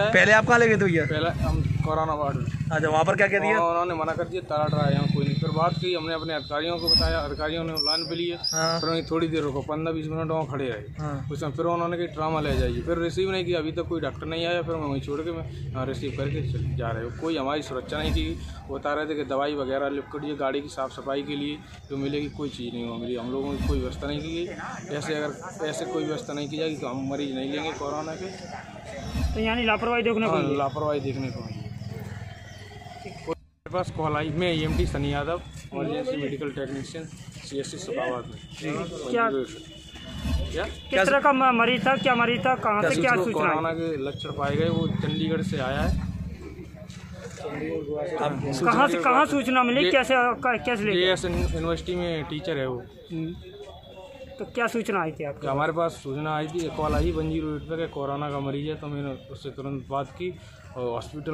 है। पहले आप कहाँ ले गए थे भैया? पहले हम कोरोना वार्ड में। अच्छा, वहाँ पर क्या कह दिया? उन्होंने मना कर दिया, ताला डरा यहाँ कोई नहीं। फिर बात की, हमने अपने अधिकारियों को बताया, अधिकारियों ने लाइन पे लिए। फिर उन्हें थोड़ी देर रुको, 15-20 मिनट वहाँ खड़े रहे। उसमें फिर उन्होंने कहा ट्रामा ले जाइए, फिर रिसीव नहीं किया। अभी तक कोई डॉक्टर नहीं आया। फिर मैं वहीं छोड़ के मैं यहाँ रिसीव करके जा रहे हो। कोई हमारी सुरक्षा नहीं की। वो बता रहे थे कि दवाई वगैरह लिक्विड ये गाड़ी की साफ़ सफाई के लिए जो मिलेगी, कोई चीज़ नहीं मिली। हम लोगों की कोई व्यवस्था नहीं की गई। ऐसे कोई व्यवस्था नहीं की जाएगी तो हम मरीज नहीं लेंगे कोरोना के। तो यानी लापरवाही देखने को मिली? लापरवाही देखने को मिली। मेरे पास कॉल आई, मैं EMT Sunny Yadav, emergency medical technician, CSC Sukhabad में। किस तरह का मरीज था, क्या मरीज था, कहाँ से क्या सूचना? कोरोना के लक्षण पाए गए। वो चंडीगढ़ से आया है। कहाँ सूचना मिली, कैसे JS यूनिवर्सिटी में टीचर है वो। तो क्या सूचना आई थी आपको? हमारे पास सूचना आई थी, कॉल आई 108 पे कि कोरोना का मरीज है। तो मैंने उससे तुरंत बात की और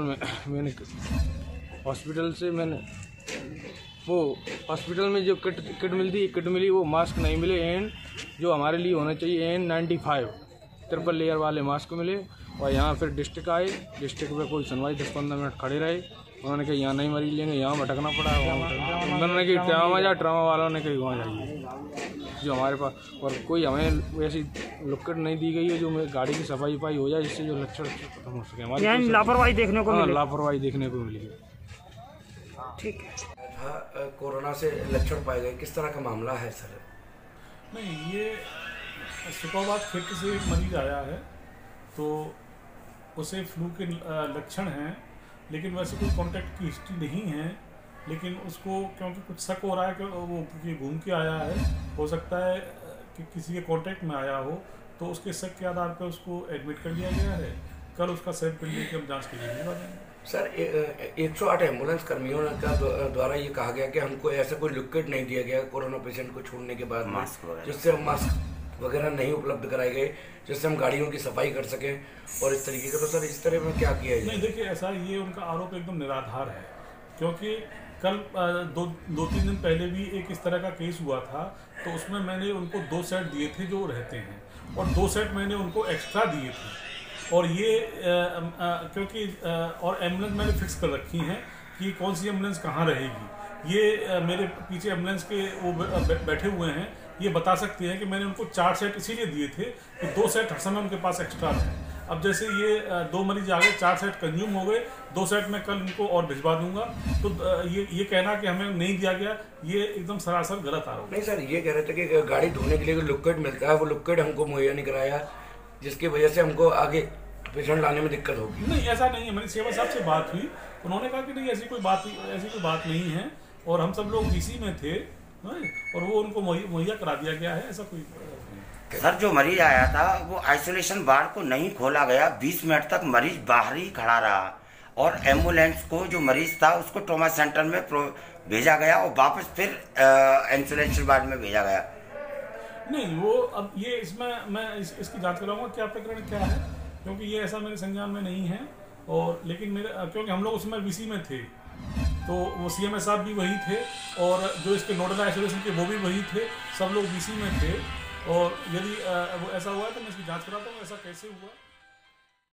हॉस्पिटल में जो किट मिली, वो मास्क नहीं मिले। एंड जो हमारे लिए होना चाहिए N95 ट्रिपल लेयर वाले मास्क मिले। और यहाँ फिर डिस्ट्रिक्ट आए। डिस्ट्रिक्ट में कोई सुनवाई 10-15 मिनट खड़े रहे। उन्होंने कहा यहाँ नहीं मरीज लेंगे, यहाँ भटकना पड़ा। उन्होंने कहा ट्रामा वालों ने कही वहाँ जाइए जो हमारे पास। और कोई हमें वैसी लुक्कड़ नहीं दी गई है जो गाड़ी की सफाई हो जाए, जिससे जो लक्षण खत्म हो सके। हमारी लापरवाही देखने को मिली। लापरवाही देखने को मिली। ठीक है। कोरोना से लक्षण पाए गए, किस तरह का मामला है सर? नहीं, ये सुखाबाद क्षेत्र से मरीज आया है तो उसे फ्लू के लक्षण हैं, लेकिन वैसे कोई कॉन्टैक्ट की हिस्ट्री नहीं है। लेकिन उसको क्योंकि कुछ शक हो रहा है कि वो घूम के आया है, हो सकता है कि किसी के कॉन्टैक्ट में आया हो, तो उसके शक के आधार पर उसको एडमिट कर दिया गया है। कल उसका सैंपल लेकर हम जाँच के लिए भिजवा देंगे। सर 108 एम्बुलेंस कर्मियों का द्वारा ये कहा गया कि हमको ऐसा कोई लिक्विड नहीं दिया गया कोरोना पेशेंट को छोड़ने के बाद, जिससे हम मास्क वगैरह नहीं उपलब्ध कराए गए, जिससे हम गाड़ियों की सफाई कर सकें और इस तरीके का। तो सर इस तरह में क्या किया जाए? नहीं, देखिए ऐसा, ये उनका आरोप एकदम निराधार है। क्योंकि कल 2-3 दिन पहले भी एक इस तरह का केस हुआ था, तो उसमें मैंने उनको 2 सेट दिए थे जो रहते हैं, और 2 सेट मैंने उनको एक्स्ट्रा दिए थे। और ये क्योंकि और एम्बुलेंस मैंने फिक्स कर रखी हैं कि कौन सी एम्बुलेंस कहाँ रहेगी। ये मेरे पीछे एम्बुलेंस के वो बैठे हुए हैं, ये बता सकते हैं कि मैंने उनको 4 सेट इसीलिए दिए थे कि 2 सेट हर समय उनके पास एक्स्ट्रा रहे। अब जैसे ये 2 मरीज आ गए, 4 सेट कंज्यूम हो गए, 2 सेट मैं कल इनको और भिजवा दूंगा। तो ये कहना कि हमें नहीं दिया गया, ये एकदम सरासर गलत आरोप। नहीं सर, ये कह रहे थे कि गाड़ी धोने के लिए लिक्विड मिलता है, वो लिक्विड हमको मुहैया नहीं कराया, जिसकी वजह से हमको आगे पेशेंट लाने में दिक्कत होगी। नहीं, ऐसा नहीं है। मेरी सेवा साहब से बात हुई, उन्होंने कहा कि नहीं, ऐसी कोई बात नहीं है, और हम सब लोग BC में थे और वो उनको मुहैया करा दिया गया है। ऐसा कोई सर, जो मरीज आया था वो आइसोलेशन वार्ड को नहीं खोला गया, 20 मिनट तक मरीज बाहर ही खड़ा रहा, और एम्बुलेंस को जो मरीज था उसको ट्रॉमा सेंटर में भेजा गया और वापस फिर आइसोलेशन वार्ड में भेजा गया। नहीं, वो अब ये इसमें मैं इसकी जांच कराऊंगा क्या प्रकरण क्या है, क्योंकि ये ऐसा मेरे संज्ञान में नहीं है। और लेकिन क्योंकि हम लोग उसमें BC में थे, तो वो CMS साहब भी वही थे, और जो इसके नोडल आइसोलेशन के वो भी वही थे, सब लोग BC में थे। और यदि वो ऐसा हुआ है तो मैं इसकी जांच कराता हूँ ऐसा कैसे हुआ।